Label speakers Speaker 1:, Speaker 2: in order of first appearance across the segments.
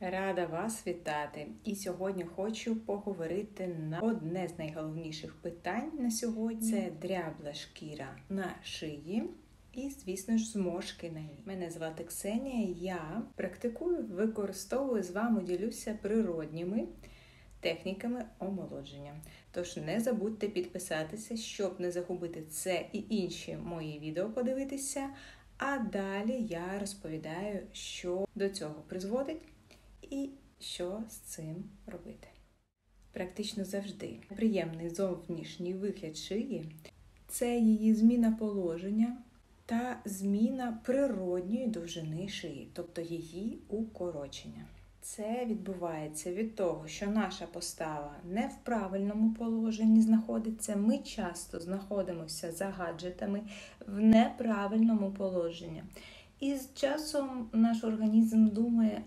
Speaker 1: Рада вас вітати! І сьогодні хочу поговорити на одне з найголовніших питань на сьогодні. Це дрябла шкіра на шиї і, звісно ж, зморшки на ній. Мене звати Ксенія, я практикую, використовую, з вами ділюся природніми техніками омолодження. Тож не забудьте підписатися, щоб не загубити це і інші мої відео подивитися. А далі я розповідаю, що до цього призводить і що з цим робити. Практично завжди приємний зовнішній вигляд шиї – це її зміна положення та зміна природньої довжини шиї, тобто її укорочення. Це відбувається від того, що наша постава не в правильному положенні знаходиться. Ми часто знаходимося за гаджетами в неправильному положенні. І з часом наш організм думає,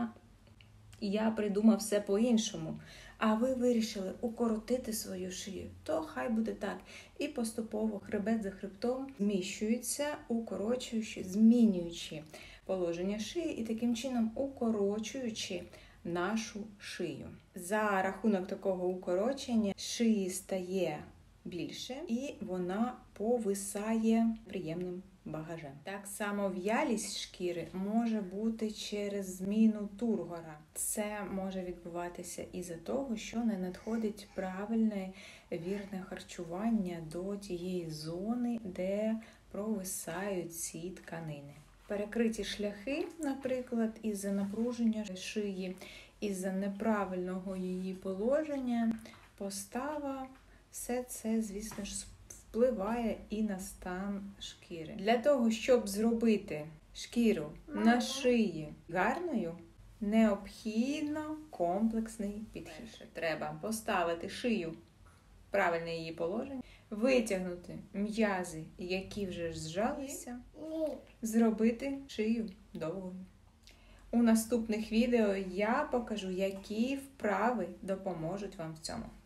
Speaker 1: я придумав все по-іншому, а ви вирішили укоротити свою шию, то хай буде так. І поступово хребет за хребтом зміщується, укорочуючи, змінюючи положення шиї і таким чином укорочуючи нашу шию. За рахунок такого укорочення шиї стає більше і вона повисає приємним багажем. Так само в'ялість шкіри може бути через зміну тургора. Це може відбуватися із-за того, що не надходить правильне, вірне харчування до тієї зони, де провисають ці тканини. Перекриті шляхи, наприклад, із-за напруження шиї, із-за неправильного її положення, постава, все це, звісно ж, впливає і на стан шкіри. Для того, щоб зробити шкіру на шиї гарною, необхідно комплексний підхід. Треба поставити шию в правильне її положення, витягнути м'язи, які вже зжалися, зробити шию довгою. У наступних відео я покажу, які вправи допоможуть вам в цьому.